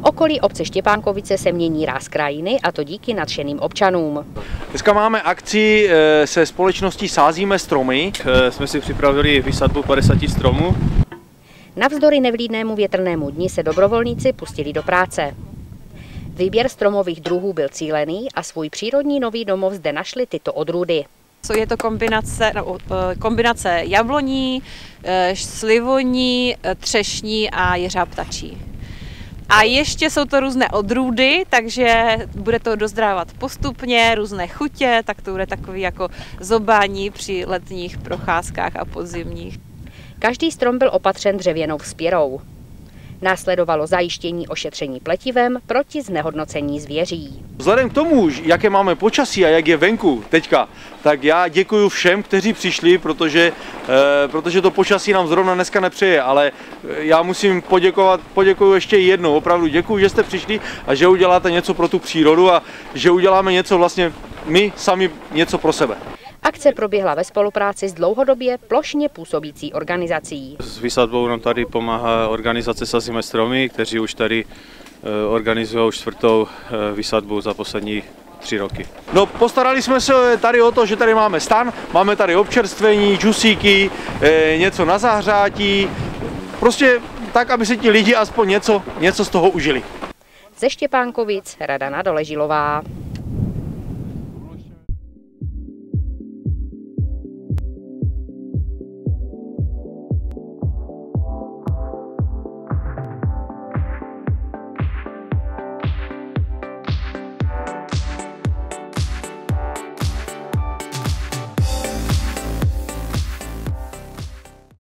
okolí obce Štěpánkovice se mění ráz krajiny, a to díky nadšeným občanům. Dneska máme akci se společností Sázíme stromy. Jsme si připravili výsadbu 50 stromů. Navzdory nevlídnému větrnému dni se dobrovolníci pustili do práce. Výběr stromových druhů byl cílený a svůj přírodní nový domov zde našly tyto odrůdy. Je to kombinace jabloní, slivoní, třešní a jeřáb ptačí. A ještě jsou to různé odrůdy, takže bude to dozrávat postupně, různé chutě, tak to bude takový jako zobání při letních procházkách a podzimních. Každý strom byl opatřen dřevěnou vzpěrou. Následovalo zajištění ošetření pletivem proti znehodnocení zvěří. Vzhledem k tomu, jaké máme počasí a jak je venku teďka, tak já děkuji všem, kteří přišli, protože to počasí nám zrovna dneska nepřeje, ale já musím poděkuji ještě jednou, opravdu děkuji, že jste přišli a že uděláte něco pro tu přírodu a že uděláme něco vlastně my sami něco pro sebe. Akce proběhla ve spolupráci s dlouhodobě plošně působící organizací. S výsadbou nám tady pomáhá organizace Sázíme stromy, kteří už tady organizují 4. výsadbu za poslední 3 roky. No, postarali jsme se tady o to, že tady máme stan, máme tady občerstvení, džusíky, něco na zahřátí, prostě tak, aby si ti lidi aspoň něco z toho užili. Ze Štěpánkovic Radana Doležilová.